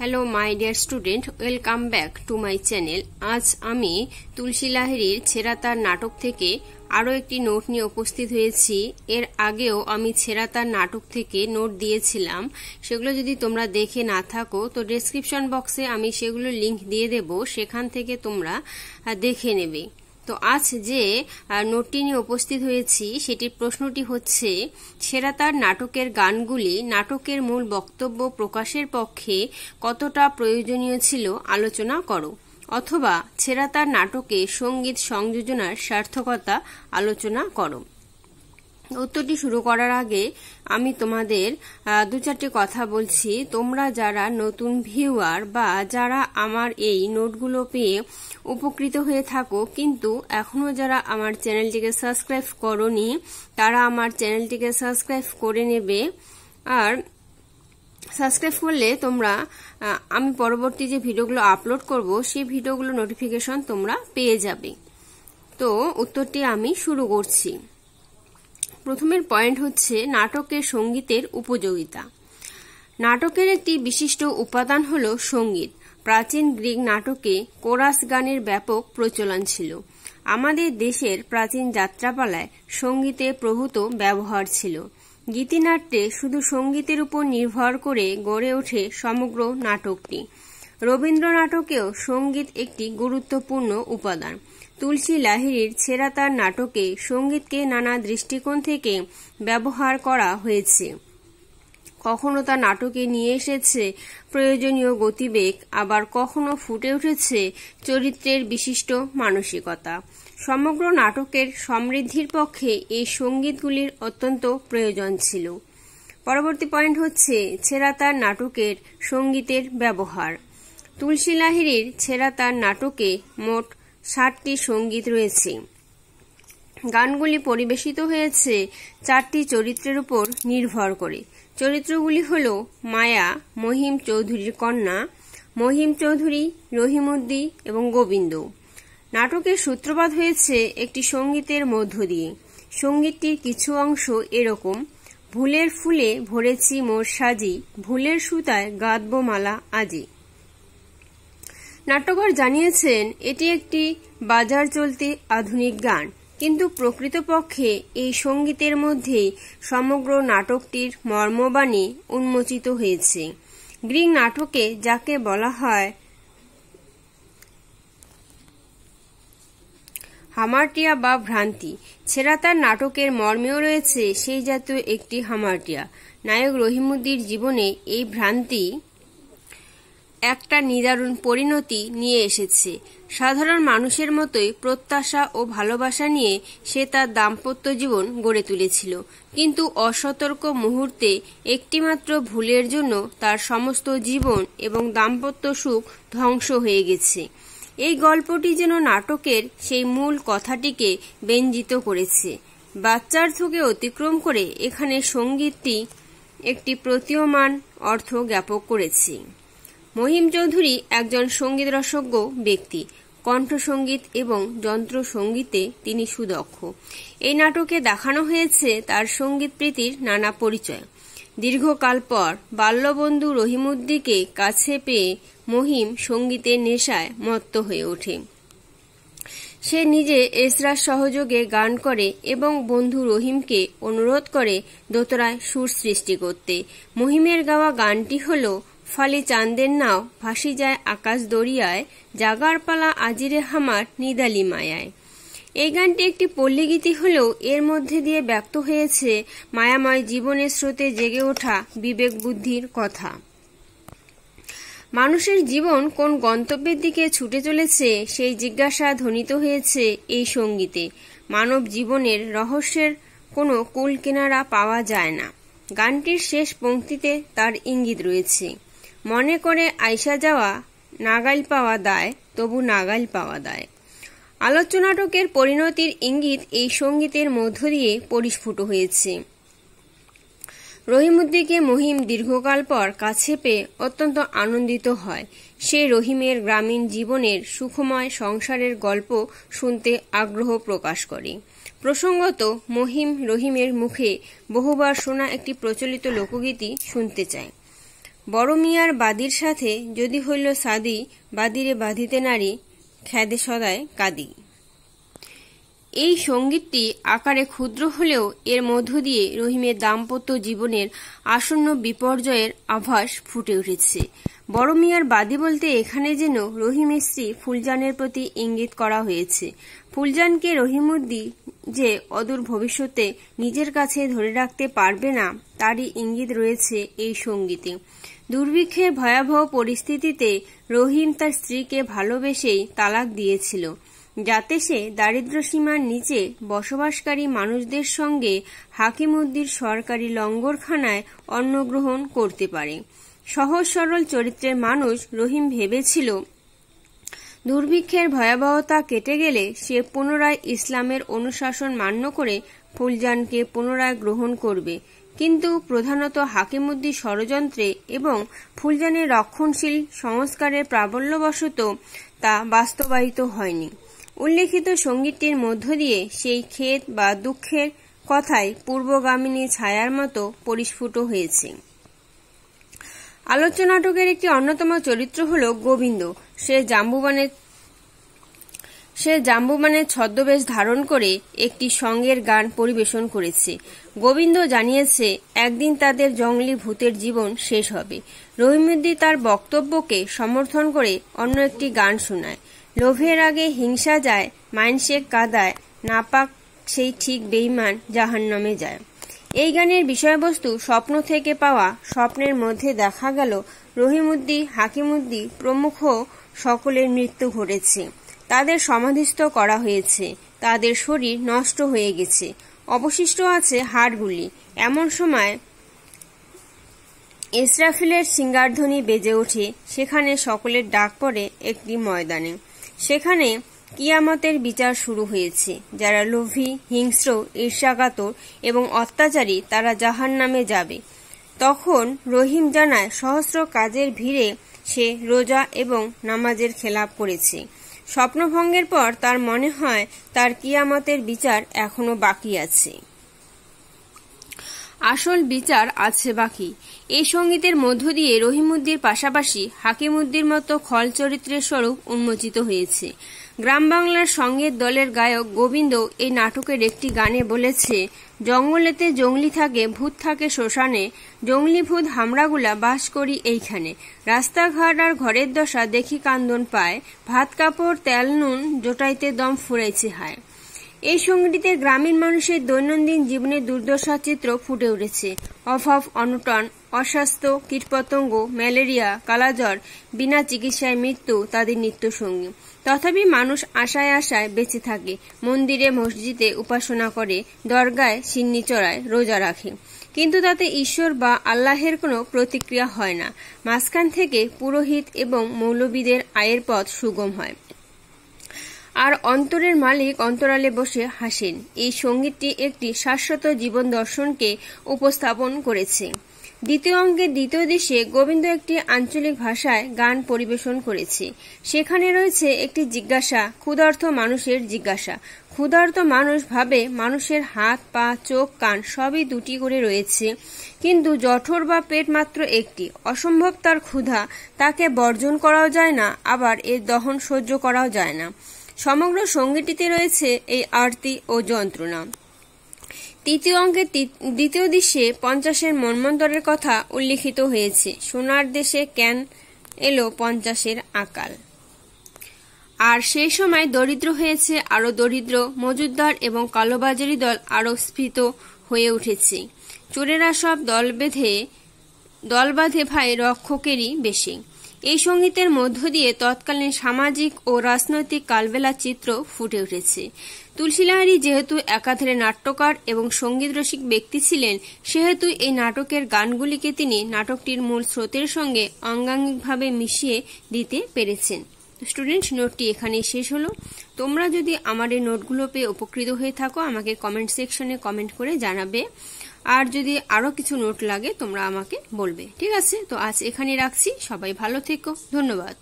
Hello my dear student, welcome back to my channel. आज आमी तुलसी लाहिड़ीर छेरातार नाटक थेके आरो एकटी নোট নিয়ে উপস্থিত হয়েছি। এর আগেও আমি ছেঁড়াতার নাটক থেকে নোট দিয়েছিলাম, সেগুলো যদি তোমরা দেখে না থাকো তো ডেসক্রিপশন বক্সে আমি সেগুলো লিংক দিয়ে দেব, সেখান থেকে তোমরা দেখে নেবে। তো আজ যে নোটটি নিয়ে উপস্থিত হয়েছি সেটির প্রশ্নটি হচ্ছে, ছেঁড়াতার নাটকের গানগুলি নাটকের মূল বক্তব্য প্রকাশের পক্ষে কতটা প্রয়োজনীয় ছিল আলোচনা করো, অথবা ছেঁড়াতার নাটকে সঙ্গীত সংযোজনার সার্থকতা আলোচনা করো। উত্তরটি শুরু করার আগে আমি তোমাদের দু চারটি কথা বলছি। তোমরা যারা নতুন ভিউয়ার বা যারা আমার এই নোটগুলো পেয়ে উপকৃত হয়ে থাকো কিন্তু এখনো যারা আমার চ্যানেলটিকে সাবস্ক্রাইব করোনি, তারা আমার চ্যানেলটিকে সাবস্ক্রাইব করে নেবে। আর সাবস্ক্রাইব করলে তোমরা আমি পরবর্তী যে ভিডিওগুলো আপলোড করব সেই ভিডিওগুলো নোটিফিকেশন তোমরা পেয়ে যাবে। তো উত্তরটি আমি শুরু করছি। প্রথমের পয়েন্ট হচ্ছে নাটকের সঙ্গীতের উপযোগিতা। নাটকের একটি বিশিষ্ট উপাদান হল সঙ্গীত। প্রাচীন গ্রিক নাটকে কোরাস গানের ব্যাপক প্রচলন ছিল। আমাদের দেশের প্রাচীন যাত্রাপালায় সঙ্গীতের প্রভূত ব্যবহার ছিল। গীতিনাট্যে শুধু সঙ্গীতের উপর নির্ভর করে গড়ে ওঠে সমগ্র নাটকটি। রবীন্দ্র নাটকেও সঙ্গীত একটি গুরুত্বপূর্ণ উপাদান। তুলসী লাহিড়ীর ছেঁড়াতার নাটকে সঙ্গীতকে নানা দৃষ্টিকোণ থেকে ব্যবহার করা হয়েছে। কখনো তা নাটকে নিয়ে এসেছে প্রয়োজনীয় গতিবেগ, আবার কখনো ফুটে উঠেছে চরিত্রের বিশিষ্ট মানসিকতা। সমগ্র নাটকের সমৃদ্ধির পক্ষে এই সঙ্গীতগুলির অত্যন্ত প্রয়োজন ছিল। পরবর্তী পয়েন্ট হচ্ছে ছেঁড়াতার নাটকের সঙ্গীতের ব্যবহার। তুলসী লাহিড়ীর ছেঁড়াতার নাটকে মোট 60টি সঙ্গীত রয়েছে। গানগুলি পরিবেশিত হয়েছে 4টি চরিত্রের উপর নির্ভর করে। চরিত্রগুলি হল মায়া, মহিম চৌধুরীর কন্যা, মহিম চৌধুরী, রহিমউদ্দিন এবং গোবিন্দ। নাটকের সূত্রপাত হয়েছে একটি সঙ্গীতের মধ্য দিয়ে। সঙ্গীতটির কিছু অংশ এরকম: ভুলের ফুলে ভরেছি মোর সাজি, ভুলের সুতায় গাঁথব মালা আজি। নাট্যকার জানিয়েছেন এটি একটি বাজার চলতি আধুনিক গান, কিন্তু প্রকৃতপক্ষে এই সঙ্গীতের মধ্যেই সমগ্র নাটকটির মর্মবাণী উন্মোচিত হয়েছে। গ্রিক নাটকে যাকে বলা হয় হামার্টিয়া বা ভ্রান্তি, ছেঁড়াতার নাটকের মর্মেও রয়েছে সেই জাতীয় একটি হামার্টিয়া। নায়ক রহিমউদ্দিনের জীবনে এই ভ্রান্তি একটা নিদারুণ পরিণতি নিয়ে এসেছে। সাধারণ মানুষের মতোই প্রত্যাশা ও ভালোবাসা নিয়ে সে তার দাম্পত্য জীবন গড়ে তুলেছিল, কিন্তু অসতর্ক মুহূর্তে একটিমাত্র ভুলের জন্য তার সমস্ত জীবন এবং দাম্পত্য সুখ ধ্বংস হয়ে গেছে। এই গল্পটি যেন নাটকের সেই মূল কথাটিকে ব্যঞ্জিত করেছে। বাচ্যার্থকে অতিক্রম করে এখানে সঙ্গীতটি একটি প্রতীয়মান অর্থ জ্ঞাপক করেছে। মহিম চৌধুরী একজন সঙ্গীত রসজ্ঞ ব্যক্তি। কণ্ঠসঙ্গীত এবং যন্ত্রসঙ্গীতে তিনি সুদক্ষ। এই নাটকে দেখানো হয়েছে তার সঙ্গীত প্রীতির নানা পরিচয়। দীর্ঘকাল পর বাল্যবন্ধু রহিমউদ্দিনকে কাছে পেয়ে মহিম সঙ্গীতের নেশায় মত্ত হয়ে ওঠে। সে নিজে এসরার সহযোগে গান করে এবং বন্ধু রহিমকে অনুরোধ করে দোতরায় সুর সৃষ্টি করতে। মহিমের গাওয়া গানটি হল ফালি চাঁদের নাও ভাসি যায় আকাশ দরিয়ায়, জাগার পালা আজিরে হামার নিদালি মায়ায়। এই গানটি একটি পল্লীগীতি হলেও এর মধ্যে দিয়ে ব্যক্ত হয়েছে মায়াময় জীবনের স্রোতে জেগে ওঠা বিবেক বুদ্ধির কথা। মানুষের জীবন কোন গন্তব্যের দিকে ছুটে চলেছে সেই জিজ্ঞাসা ধ্বনিত হয়েছে এই সঙ্গীতে। মানব জীবনের রহস্যের কোনো কুল কিনারা পাওয়া যায় না। গানটির শেষ পংক্তিতে তার ইঙ্গিত রয়েছে, মনে করে আইসা যাওয়া নাগাইল পাওয়া দায়, তবু নাগাইল পাওয়া দায়। আলোচ্য নাটকের পরিণতির ইঙ্গিত এই সঙ্গীতের মধ্য দিয়ে পরিস্ফুট হয়েছে। রহিমউদ্দিনকে মহিম দীর্ঘকাল পর কাছে পেয়ে অত্যন্ত আনন্দিত হয়। সে রহিমের গ্রামীণ জীবনের সুখময় সংসারের গল্প শুনতে আগ্রহ প্রকাশ করে। প্রসঙ্গত রহিমের মুখে বহুবার শোনা একটি প্রচলিত লোকগীতি শুনতে চায়। বড় মিয়ার বাদির সাথে যদি হইল সাদি, বাদিরে বাঁধিতে নারী, খ্যাদে সদায় কাদি। এই সঙ্গীতটি আকারে ক্ষুদ্র হলেও এর মধ্য দিয়ে রহিমের দাম্পত্য জীবনের আসন্ন বিপর্যয়ের আভাস ফুটে উঠেছে। বড় মিয়ার বাদী বলতে এখানে যেন রহিমের স্ত্রী ফুলজানের প্রতি ইঙ্গিত করা হয়েছে। ফুলজানকে রহিমউদ্দিন যে অদূর ভবিষ্যতে নিজের কাছে ধরে রাখতে পারবে না তারই ইঙ্গিত রয়েছে এই সঙ্গীতে। দুর্ভিক্ষের ভয়াবহ পরিস্থিতিতে রহিম তার স্ত্রীকে ভালোবেসেই তালাক দিয়েছিল, যাতে সে দারিদ্র্যসীমার নিচে বসবাসকারী মানুষদের সঙ্গে হাকিমউদ্দিন সরকারি লঙ্গরখানায় অন্ন গ্রহণ করতে পারে। সহজ সরল চরিত্রের মানুষ রহিম ভেবেছিল দুর্ভিক্ষের ভয়াবহতা কেটে গেলে সে পুনরায় ইসলামের অনুশাসন মান্য করে ফুলজানকে পুনরায় গ্রহণ করবে, কিন্তু প্রধানত হাকিমউদ্দিন ষড়যন্ত্রে এবং ফুলজানের রক্ষণশীল সংস্কারের প্রাবল্যবশত তা বাস্তবায়িত হয়নি। উল্লেখিত সঙ্গীতটির মধ্য দিয়ে সেই খেদ বা দুঃখের কথাই পূর্বগামিনী ছায়ার মতো পরিস্ফুট হয়েছে। আলোচ্য নাটকের একটি অন্যতম চরিত্র হল গোবিন্দ। সে জাম্বুবানের ছদ্মবেশ ধারণ করে একটি সঙ্গের গান পরিবেশন করেছে। গোবিন্দ জানিয়েছে একদিন তাদের জঙ্গলি ভূতের জীবন শেষ হবে। রহিমউদ্দিন তার বক্তব্যকে সমর্থন করে অন্য একটি গান শোনায়। লোভের আগে হিংসা যায়, মাইনসে কাদায়, নাপাক সেই ঠিক বেঈমান জাহান্নামে যায়। এই গানের বিষয়বস্তু স্বপ্ন থেকে পাওয়া। স্বপ্নের মধ্যে দেখা গেল রহিমউদ্দিন, হাকিমউদ্দিন প্রমুখ সকলের মৃত্যু ঘটেছে, তাদের সমাধিস্থ করা হয়েছে, তাদের শরীর নষ্ট হয়ে গেছে, অবশিষ্ট আছে হাড়গুলি। এমন সময় ইসরাফিলের সিঙ্গারধ্বনি বেজে ওঠে। সেখানে সকলের ডাক পড়ে একটি ময়দানে। সেখানে কিয়ামতের বিচার শুরু হয়েছে। যারা লোভী, হিংস্র, ঈর্ষাকাতর এবং অত্যাচারী তারা জাহান্নামে যাবে। তখন রহিম জানায় সহস্র কাজের ভিড়ে সে রোজা এবং নামাজের খেলাপ করেছে। স্বপ্নভঙ্গের পর তার মনে হয় তার কিয়ামতের বিচার এখনো বাকি আছে। আসল বিচার আছে বাকি। এই সঙ্গীতের মধ্য দিয়ে রহিমউদ্দিনের পাশাপাশি হাকিমউদ্দিনের মতো খল চরিত্রের স্বরূপ উন্মোচিত হয়েছে। গ্রাম বাংলার সঙ্গীত দলের গায়ক গোবিন্দ এই নাটকের একটি গানে বলেছে, জঙ্গলেতে জঙ্গলি থাকে, ভূত থাকে শ্মশানে, জঙ্গলি ভূত হামরাগুলা বাস করি এইখানে, রাস্তাঘাট আর ঘরের দশা দেখি কান্দন পায়, ভাত কাপড় তেল নুন জোটাইতে দম ফুরাইছে হায়। এই সঙ্গীতে গ্রামীণ মানুষের দৈনন্দিন জীবনের দুর্দশা চিত্র ফুটে উঠেছে। অভাব, অনটন, অস্বাস্থ্য, কীটপতঙ্গ, ম্যালেরিয়া, কালাজ্বর, বিনা চিকিৎসায় মৃত্যু তাদের নিত্যসঙ্গী। তথাপি মানুষ আশায় আশায় বেঁচে থাকে, মন্দিরে মসজিদে উপাসনা করে, দরগায় সিন্নি চড়ায়, রোজা রাখে, কিন্তু তাতে ঈশ্বর বা আল্লাহের কোনো প্রতিক্রিয়া হয় না। মাঝখান থেকে পুরোহিত এবং মৌলবীদের আয়ের পথ সুগম হয়, আর অন্তরের মালিক অন্তরালে বসে হাসেন। এই সঙ্গীতটি একটি শাশ্বত জীবন দর্শনকে উপস্থাপন করেছে। দ্বিতীয় অঙ্কের দ্বিতীয় দৃশ্যে গোবিন্দ একটি আঞ্চলিক ভাষায় গান পরিবেশন করেছে। সেখানে রয়েছে একটি জিজ্ঞাসা, ক্ষুধার্ত মানুষের জিজ্ঞাসা। ক্ষুধার্ত মানুষ ভাবে মানুষের হাত, পা, চোখ, কান সবই দুটি করে রয়েছে, কিন্তু জঠর বা পেট মাত্র একটি। অসম্ভব তার ক্ষুধা, তাকে বর্জন করাও যায় না, আবার এর দহন সহ্য করাও যায় না। সমগ্র সঙ্গীতটিতে রয়েছে এই আরতি ও যন্ত্রণা। তৃতীয় অঙ্কের দ্বিতীয় দৃশ্যে 50-এর মন্বন্তরের কথা উল্লিখিত হয়েছে। সোনার দেশে কেন এলো 50-এর আকাল। আর সেই সময় দরিদ্র হয়েছে আরো দরিদ্র, মজুদদার এবং কালোবাজারি দল আরো স্ফীত হয়ে উঠেছে। চোরেরা সব দল বাঁধে ভাই রক্ষকেরই বেশি। এই সঙ্গীতের মধ্য দিয়ে তৎকালীন সামাজিক ও রাজনৈতিক কালবেলা চিত্র ফুটে উঠেছে। তুলসী লাহিড়ী যেহেতু একাধারে নাট্যকার এবং সঙ্গীত রসিক ব্যক্তি ছিলেন, সেহেতু এই নাটকের গানগুলিকে তিনি নাটকটির মূল স্রোতের সঙ্গে অঙ্গাঙ্গিকভাবে মিশিয়ে দিতে পেরেছেন। স্টুডেন্ট, নোটটি এখানেই শেষ হলো। তোমরা যদি আমার এই নোটগুলো পেয়ে উপকৃত হয়ে থাকো আমাকে কমেন্ট সেকশনে কমেন্ট করে জানাবে, আর যদি আরো কিছু নোট লাগে তোমরা আমাকে বলবে। ঠিক আছে, তো আজ এখানে রাখছি। সবাই ভালো থেকো। ধন্যবাদ।